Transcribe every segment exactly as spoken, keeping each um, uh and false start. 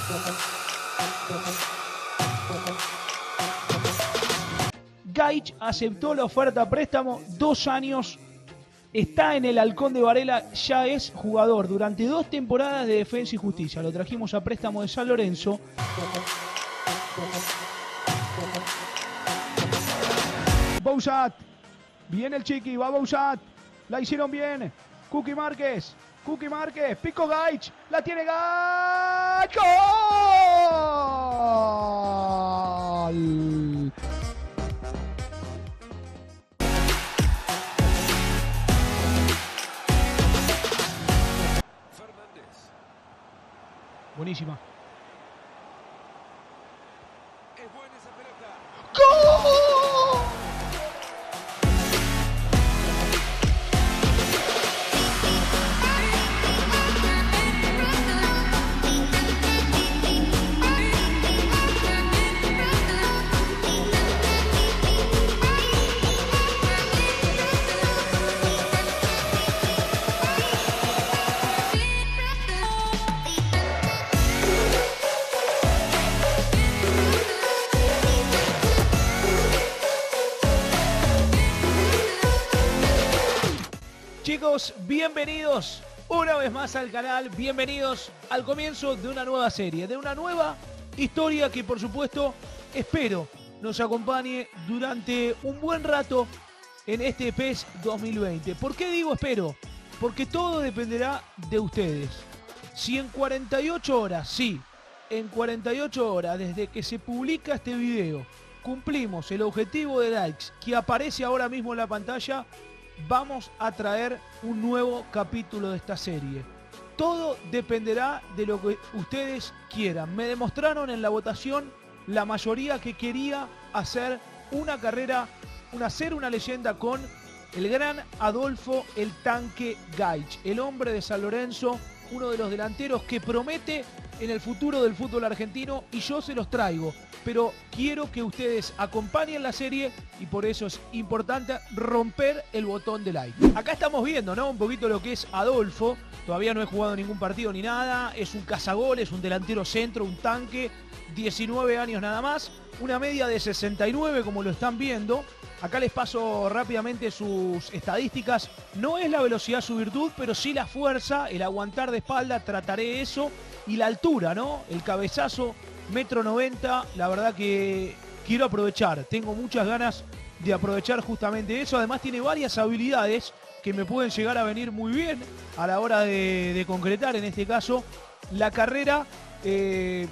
Gaich aceptó la oferta a préstamo, dos años, está en el Halcón de Varela, ya es jugador durante dos temporadas de Defensa y Justicia. Lo trajimos a préstamo de San Lorenzo. Bouzat, viene el Chiqui, va Bouzat, la hicieron bien, Cookie Márquez, Cookie Márquez, Pico Gaich, la tiene Gaich, ¡gol! Buenísima. Es buena esa pelota. ¡Gol! Chicos, bienvenidos una vez más al canal, bienvenidos al comienzo de una nueva serie, de una nueva historia que por supuesto espero nos acompañe durante un buen rato en este PES dos mil veinte. ¿Por qué digo espero? Porque todo dependerá de ustedes. Si en cuarenta y ocho horas, sí, en cuarenta y ocho horas desde que se publica este video, cumplimos el objetivo de likes que aparece ahora mismo en la pantalla, vamos a traer un nuevo capítulo de esta serie. Todo dependerá de lo que ustedes quieran. Me demostraron en la votación la mayoría que quería hacer una carrera, una ser una leyenda con el gran Adolfo el Tanque Gaich, el hombre de San Lorenzo, uno de los delanteros que promete en el futuro del fútbol argentino, y yo se los traigo. Pero quiero que ustedes acompañen la serie y por eso es importante romper el botón de like. Acá estamos viendo, ¿no?, un poquito lo que es Adolfo. Todavía no he jugado ningún partido ni nada. Es un cazagoles, un delantero centro, un tanque. diecinueve años nada más. Una media de sesenta y nueve como lo están viendo. Acá les paso rápidamente sus estadísticas. No es la velocidad su virtud, pero sí la fuerza, el aguantar de espalda, trataré eso. Y la altura, ¿no? El cabezazo, metro noventa, la verdad que quiero aprovechar. Tengo muchas ganas de aprovechar justamente eso. Además tiene varias habilidades que me pueden llegar a venir muy bien a la hora de, de concretar, en este caso, la carrera eh,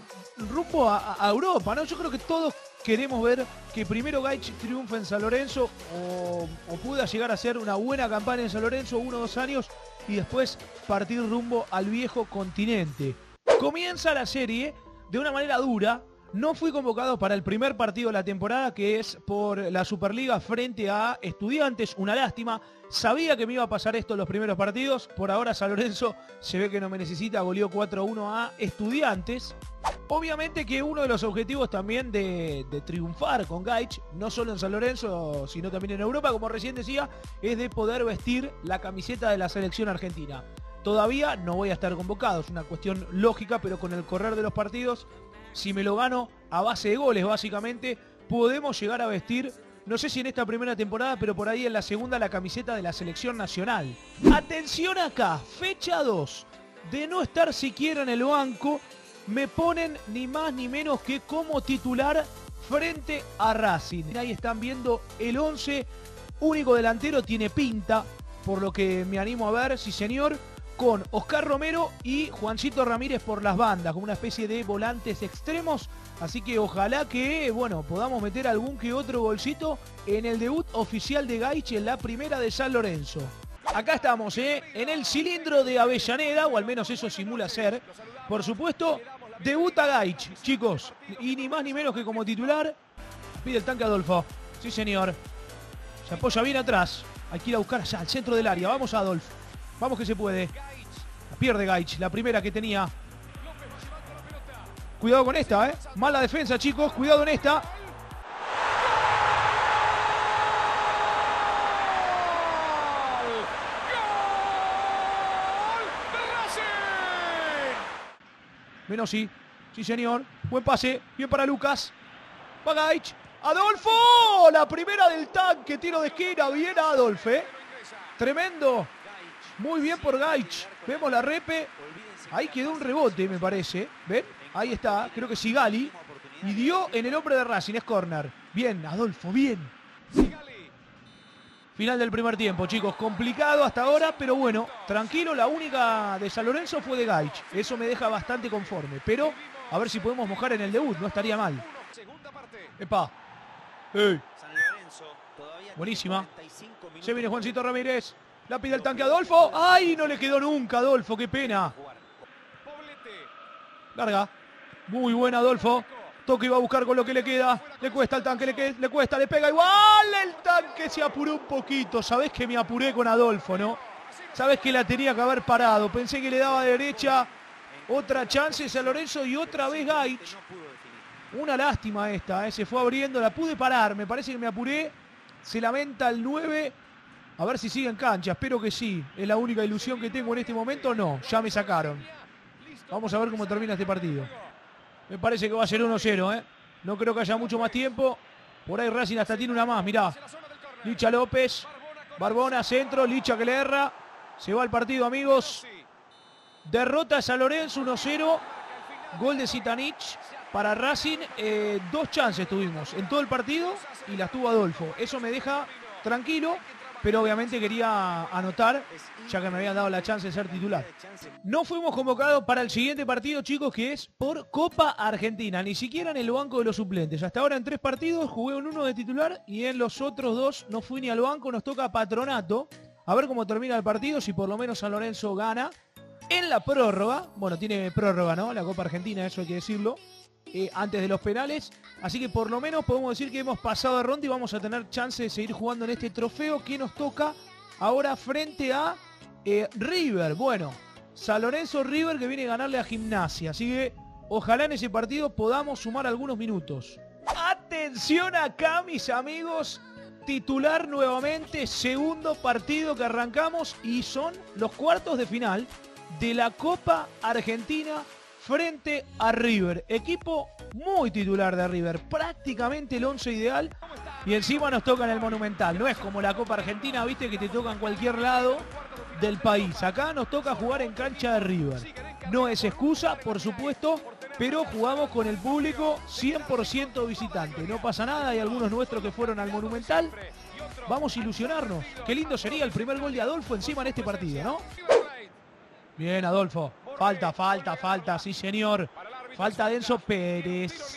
rumbo a, a Europa, ¿no? Yo creo que todos queremos ver que primero Gaich triunfe en San Lorenzo o, o pueda llegar a hacer una buena campaña en San Lorenzo, uno o dos años, y después partir rumbo al viejo continente. Comienza la serie de una manera dura. No fui convocado para el primer partido de la temporada, que es por la Superliga frente a Estudiantes. Una lástima. Sabía que me iba a pasar esto en los primeros partidos. Por ahora San Lorenzo se ve que no me necesita. Goleó cuatro a uno a Estudiantes. Obviamente que uno de los objetivos también de, de triunfar con Gaich, no solo en San Lorenzo, sino también en Europa, como recién decía, es de poder vestir la camiseta de la selección argentina. Todavía no voy a estar convocado, es una cuestión lógica, pero con el correr de los partidos, si me lo gano a base de goles básicamente, podemos llegar a vestir, no sé si en esta primera temporada, pero por ahí en la segunda, la camiseta de la selección nacional. Atención acá, fecha dos, de no estar siquiera en el banco, me ponen ni más ni menos que como titular frente a Racing. Ahí están viendo el once, único delantero, tiene pinta, por lo que me animo a ver, sí señor, con Oscar Romero y Juancito Ramírez por las bandas, como una especie de volantes extremos. Así que ojalá que, bueno, podamos meter algún que otro golcito en el debut oficial de Gaich en la primera de San Lorenzo. Acá estamos, ¿eh? En el cilindro de Avellaneda, o al menos eso simula ser. Por supuesto, debuta Gaich, chicos. Y ni más ni menos que como titular. Pide el tanque Adolfo. Sí, señor. Se apoya bien atrás. Hay que ir a buscar allá, al centro del área. Vamos, Adolfo. Vamos que se puede. Pierde Gaich, la primera que tenía. Cuidado con esta, ¿eh? Mala defensa, chicos. Cuidado en esta. Menossi. Sí, señor. Buen pase. Bien para Lucas. Va Gaich. ¡Adolfo! La primera del tanque. Tiro de esquina. Bien Adolfo, ¿eh? Tremendo. Muy bien por Gaich. Vemos la repe. Ahí quedó un rebote, me parece. ¿Ven? Ahí está. Creo que Sigali. Y dio en el hombre de Racing. Es córner. Bien, Adolfo. Bien. Final del primer tiempo, chicos. Complicado hasta ahora, pero bueno. Tranquilo. La única de San Lorenzo fue de Gaich. Eso me deja bastante conforme. Pero a ver si podemos mojar en el debut. No estaría mal. Epa. Hey. Buenísima. Se viene Juancito Ramírez. La pide el tanque Adolfo. ¡Ay! No le quedó nunca Adolfo. ¡Qué pena! Larga. Muy buena Adolfo. Toque y va a buscar con lo que le queda. Le cuesta al tanque. Le, le cuesta. Le pega igual. El tanque se apuró un poquito. Sabés que me apuré con Adolfo, ¿no? Sabés que la tenía que haber parado. Pensé que le daba de derecha. Otra chance San Lorenzo y otra vez Gaich. Una lástima esta, ¿eh? Se fue abriendo, la pude parar, me parece que me apuré. Se lamenta el nueve. A ver si sigue en cancha, espero que sí. Es la única ilusión que tengo en este momento. No, ya me sacaron. Vamos a ver cómo termina este partido. Me parece que va a ser uno cero, ¿eh? No creo que haya mucho más tiempo. Por ahí Racing hasta tiene una más, mirá. Licha López. Barbona, centro, Licha que le erra. Se va el partido, amigos. Derrota San Lorenzo uno cero. Gol de Zitanich. Para Racing, eh, dos chances tuvimos en todo el partido y las tuvo Adolfo. Eso me deja tranquilo, pero obviamente quería anotar, ya que me habían dado la chance de ser titular. No fuimos convocados para el siguiente partido, chicos, que es por Copa Argentina. Ni siquiera en el banco de los suplentes. Hasta ahora en tres partidos jugué en uno de titular y en los otros dos no fui ni al banco. Nos toca Patronato. A ver cómo termina el partido, si por lo menos San Lorenzo gana. En la prórroga, bueno, tiene prórroga, ¿no? La Copa Argentina, eso hay que decirlo. Eh, antes de los penales, así que por lo menos podemos decir que hemos pasado de ronda y vamos a tener chance de seguir jugando en este trofeo que nos toca ahora frente a eh, River. Bueno, San Lorenzo River que viene a ganarle a Gimnasia, así que ojalá en ese partido podamos sumar algunos minutos. Atención acá, mis amigos, titular nuevamente, segundo partido que arrancamos y son los cuartos de final de la Copa Argentina frente a River. Equipo muy titular de River. Prácticamente el once ideal. Y encima nos toca en el Monumental. No es como la Copa Argentina, viste, que te toca en cualquier lado del país. Acá nos toca jugar en cancha de River. No es excusa, por supuesto, pero jugamos con el público cien por ciento visitante. No pasa nada. Hay algunos nuestros que fueron al Monumental. Vamos a ilusionarnos. Qué lindo sería el primer gol de Adolfo encima en este partido, ¿no? Bien, Adolfo. Falta, falta, falta, sí señor. Falta de Enzo Pérez.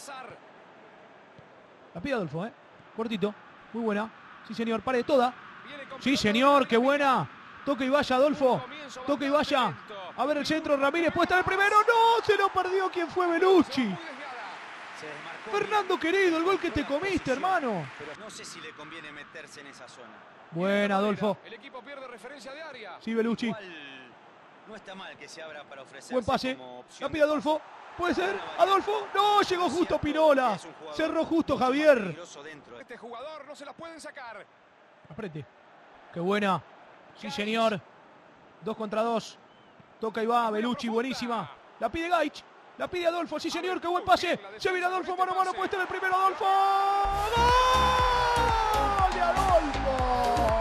La pide Adolfo, ¿eh? Cortito, muy buena. Sí señor, pare de toda. Sí señor, qué buena. Toque y vaya, Adolfo. Toque y vaya. A ver el centro, Ramírez puede estar el primero. ¡No! Se lo perdió. ¿Quién fue? Belucci. Fernando querido, el gol que te comiste, hermano. No sé si le conviene meterse en esa zona. Buena, Adolfo. El equipo pierde referencia de área. Sí, Belucci. No está mal que se abra para ofrecer. Buen pase. La pide Adolfo. ¿Puede ser? Adolfo. No, llegó justo Pinola. Cerró justo Javier. Este jugador no se la pueden sacar. Aprete. Qué buena. Sí, señor. Dos contra dos. Toca y va. Belucci, buenísima. La pide Gaich. La pide Adolfo. Sí, señor. Qué buen pase. Se viene Adolfo. Mano a mano. Puede estar el primero. Adolfo. ¡Gol de Adolfo!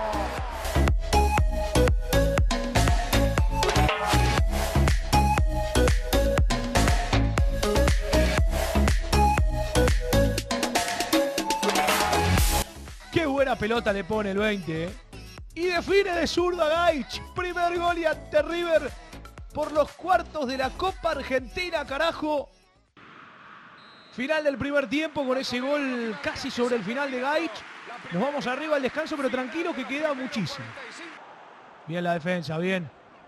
Qué buena pelota le pone el veinte, ¿eh? Y define de zurda Gaich. Primer gol y ante River por los cuartos de la Copa Argentina, carajo. Final del primer tiempo con ese gol casi sobre el final de Gaich. Nos vamos arriba al descanso, pero tranquilo que queda muchísimo. Bien la defensa, bien.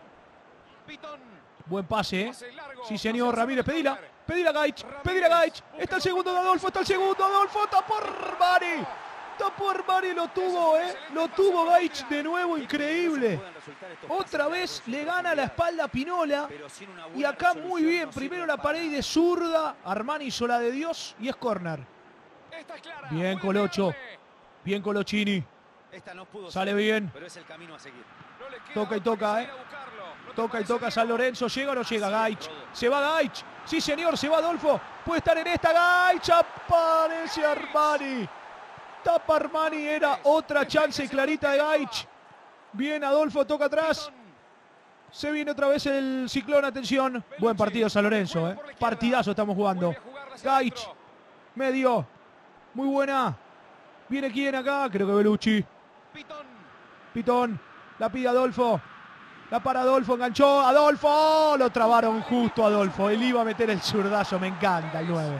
Buen pase, ¿eh? Sí, señor. Ramírez, pedila. Pedila Gaich. Pedila Gaich. Está el segundo de Adolfo. Está el segundo. Adolfo. Está por Mari. Está por Mari. Lo tuvo, ¿eh? Lo tuvo Gaich de nuevo. Increíble. Otra vez le gana la espalda a Pinola. Y acá muy bien. Primero la pared de zurda. Armani hizo la de Dios. Y es córner. Bien Colocho. Bien Colochini. Sale bien. Toca y toca, ¿eh? Toca y toca San Lorenzo. ¿Llega o no llega? Gaich. Se va Gaich. Sí, señor, se va Adolfo. Puede estar en esta. Gaich. Aparece Armani. Tapa Armani. Era otra chance clarita de Gaich. Bien, Adolfo toca atrás. Se viene otra vez el Ciclón. Atención. Buen partido San Lorenzo, ¿eh? Partidazo estamos jugando. Gaich. Medio. Muy buena. Viene quién acá. Creo que Belucci. Pitón. La pide Adolfo. La para Adolfo, enganchó, Adolfo, lo trabaron justo Adolfo, él iba a meter el zurdazo, me encanta el nueve.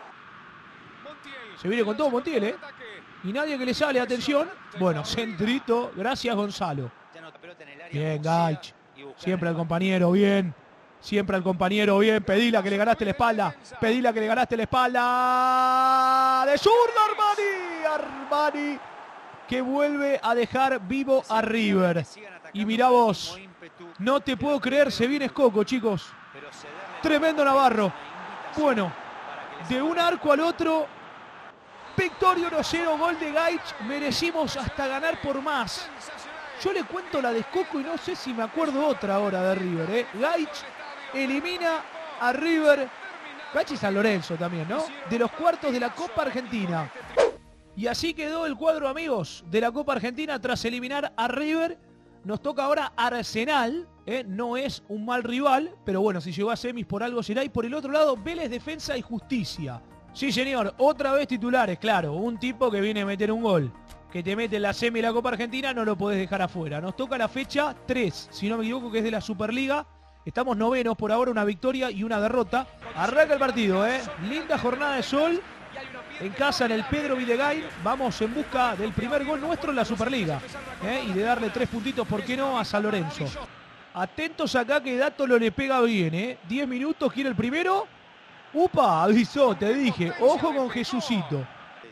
Se viene con todo Montiel, ¿eh? Y nadie que le sale, atención. Bueno, centrito, gracias Gonzalo. Bien, Gaich, siempre al compañero, bien. Siempre al compañero, bien, pedila que le ganaste la espalda, pedila que le ganaste la espalda. De zurda Armani, Armani, que vuelve a dejar vivo a River. Y mirá vos, no te puedo creer, se viene Escoco, chicos. Tremendo Navarro. Bueno, de un arco al otro, victoria uno cero, gol de Gaich. Merecimos hasta ganar por más. Yo le cuento la de Escoco y no sé si me acuerdo otra ahora de River, ¿eh? Gaich elimina a River. Gaich y San Lorenzo también, ¿no? De los cuartos de la Copa Argentina. Y así quedó el cuadro, amigos, de la Copa Argentina tras eliminar a River. Nos toca ahora Arsenal, ¿eh? No es un mal rival, pero bueno, si llegó a semis por algo será. Y por el otro lado, Vélez, Defensa y Justicia. Sí, señor, otra vez titulares, claro. Un tipo que viene a meter un gol, que te mete en la semi de la Copa Argentina, no lo podés dejar afuera. Nos toca la fecha tres, si no me equivoco, que es de la Superliga. Estamos novenos por ahora, una victoria y una derrota. Arranca el partido, ¿eh? Linda jornada de sol. En casa en el Pedro Villegain, vamos en busca del primer gol nuestro en la Superliga, ¿eh? Y de darle tres puntitos, ¿por qué no?, a San Lorenzo. Atentos acá que Dato lo le pega bien, ¿eh? diez minutos, quiere el primero. Upa, avisó, te dije, ojo con Jesucito.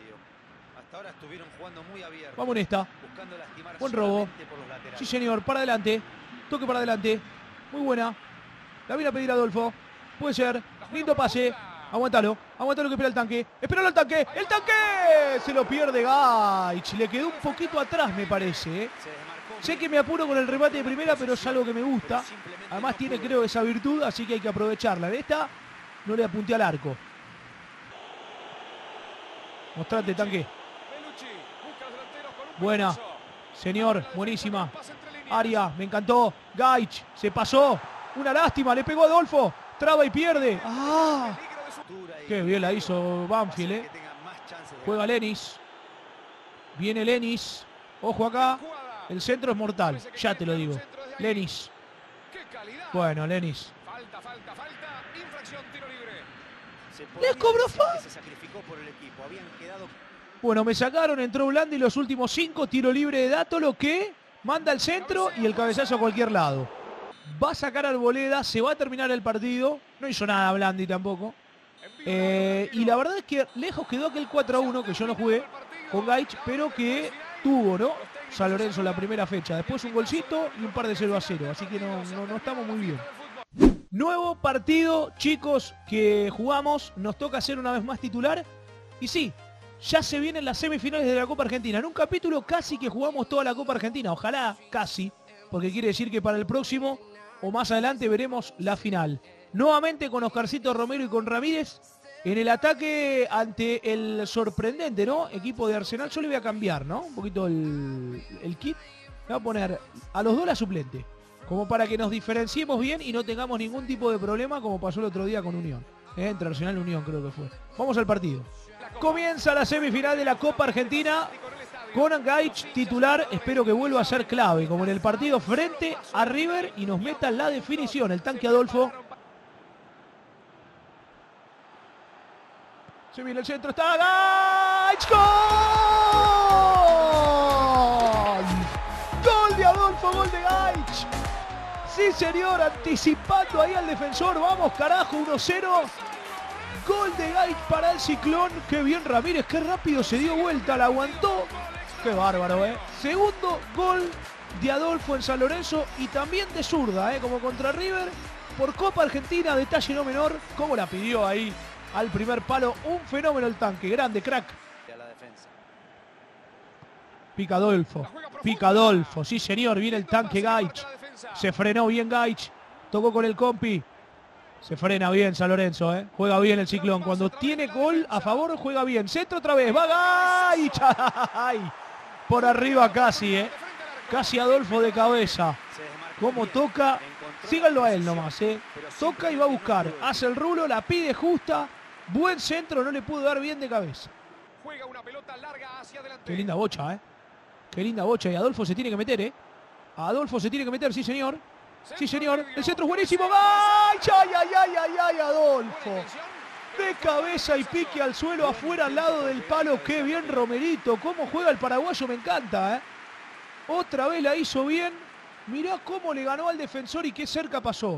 Vamos en esta. Buen robo. Sí, señor, para adelante. Toque para adelante. Muy buena. La viene a pedir Adolfo. Puede ser. Lindo pase. Aguántalo, aguántalo que espera el tanque. ¡Espéralo al tanque! ¡El tanque! Se lo pierde Gaich. Le quedó un poquito atrás, me parece, ¿eh? Sé que me apuro con el remate de primera, pero es algo que me gusta. Además tiene, creo, esa virtud, así que hay que aprovecharla. En esta no le apunté al arco. Mostrate, tanque. Buena. Señor, buenísima. Aria, me encantó. Gaich, se pasó. Una lástima, le pegó a Adolfo. Traba y pierde. ¡Ah! Qué bien la hizo Banfield, ¿eh? Juega Lenis. Viene Lenis. Ojo acá. El centro es mortal. Ya te lo digo. Lenis. Bueno, Lenis. ¿Les cobró falta? Bueno, me sacaron. Entró Blandi los últimos cinco. Tiro libre de Dato, lo que manda al centro y el cabezazo a cualquier lado. Va a sacar Arboleda. Se va a terminar el partido. No hizo nada Blandi tampoco. Eh, y la verdad es que lejos quedó aquel cuatro a uno que yo no jugué con Gaich, pero que tuvo, ¿no?, San Lorenzo la primera fecha. Después un golcito y un par de cero a cero. Así que no, no, no estamos muy bien. Nuevo partido, chicos, que jugamos. Nos toca hacer una vez más titular. Y sí, ya se vienen las semifinales de la Copa Argentina. En un capítulo casi que jugamos toda la Copa Argentina. Ojalá, casi. Porque quiere decir que para el próximo o más adelante veremos la final. Nuevamente con Oscarcito Romero y con Ramírez en el ataque ante el sorprendente, ¿no?, equipo de Arsenal. Yo le voy a cambiar, ¿no?, un poquito el, el kit. Le voy a poner a los dos la suplente, como para que nos diferenciemos bien y no tengamos ningún tipo de problema como pasó el otro día con Unión. ¿eh? Entre Arsenal y Unión creo que fue. Vamos al partido. Comienza la semifinal de la Copa Argentina. Con Gaich titular, espero que vuelva a ser clave, como en el partido frente a River, y nos meta la definición. El tanque Adolfo. Se viene el centro, está Gaich. ¡Gol! ¡Gol de Adolfo, gol de Gaich! Sí, señor, anticipando ahí al defensor. Vamos, carajo, uno cero. Gol de Gaich para el Ciclón. Qué bien Ramírez, qué rápido se dio vuelta, la aguantó. Qué bárbaro, ¿eh? Segundo gol de Adolfo en San Lorenzo y también de zurda, ¿eh? Como contra River. Por Copa Argentina, detalle no menor. Cómo la pidió ahí al primer palo. Un fenómeno el tanque. Grande, crack. Pica Adolfo. Pica Adolfo. Sí, señor. Viene el tanque Gaich. Se frenó bien Gaich. Tocó con el compi. Se frena bien San Lorenzo, ¿eh? Juega bien el Ciclón. Cuando tiene gol a favor, juega bien. Centro otra vez. Va Gaich. ¡Ay! Por arriba casi, ¿eh? Casi Adolfo de cabeza. Cómo toca. Síganlo a él nomás, ¿eh? Toca y va a buscar. Hace el rulo, la pide justa. Buen centro, no le pudo dar bien de cabeza. Juega una pelota larga hacia adelante. Qué linda bocha, ¿eh? Qué linda bocha. Y Adolfo se tiene que meter, ¿eh? Adolfo se tiene que meter, sí, señor. Sí, señor. El centro es buenísimo. ¡Ay, ay, ay, ay, ay, ay, Adolfo! De cabeza y pique al suelo, afuera, al lado del palo. Qué bien Romerito. Cómo juega el paraguayo, me encanta, ¿eh? Otra vez la hizo bien. Mirá cómo le ganó al defensor y qué cerca pasó.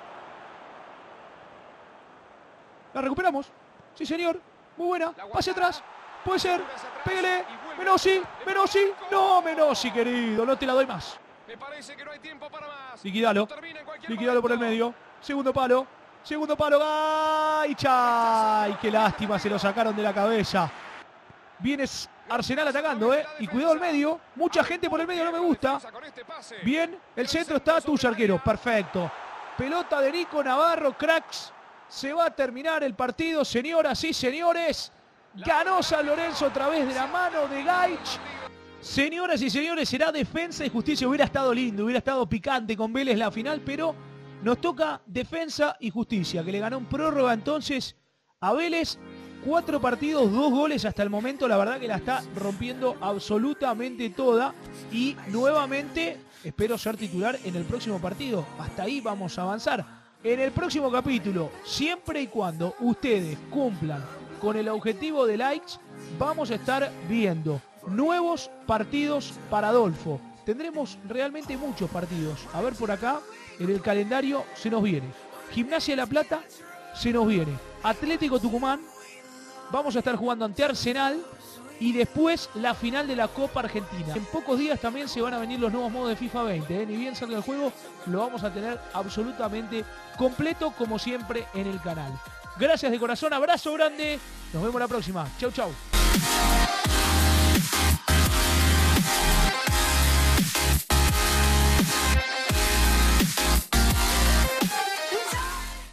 La recuperamos. Sí, señor. Muy buena. Pase atrás. Puede ser. Pégale. Menossi. Menossi. No, Menossi, querido. No te la doy más. Me parece que no hay tiempo para más. Liquidalo. Liquidalo por el medio. Segundo palo. Segundo palo. ¡Ay, chay! Qué lástima. Se lo sacaron de la cabeza. Viene Arsenal atacando, ¿eh? Y cuidado al medio. Mucha gente por el medio, no me gusta. Bien. El centro está tuyo, arquero. Perfecto. Pelota de Nico Navarro. Cracks. Se va a terminar el partido, señoras y señores. Ganó San Lorenzo a través de la mano de Gaich. Señoras y señores, será Defensa y Justicia. Hubiera estado lindo, hubiera estado picante con Vélez la final, pero nos toca Defensa y Justicia, que le ganó en prórroga entonces a Vélez. Cuatro partidos, dos goles hasta el momento. La verdad que la está rompiendo absolutamente toda. Y nuevamente espero ser titular en el próximo partido. Hasta ahí vamos a avanzar. En el próximo capítulo, siempre y cuando ustedes cumplan con el objetivo de likes, vamos a estar viendo nuevos partidos para Adolfo. Tendremos realmente muchos partidos. A ver por acá, en el calendario se nos viene Gimnasia de La Plata, se nos viene Atlético Tucumán, vamos a estar jugando ante Arsenal y después la final de la Copa Argentina. En pocos días también se van a venir los nuevos modos de FIFA veinte, ¿eh? Ni bien salga el juego, lo vamos a tener absolutamente completo como siempre en el canal. Gracias de corazón, abrazo grande, nos vemos la próxima. Chau, chau.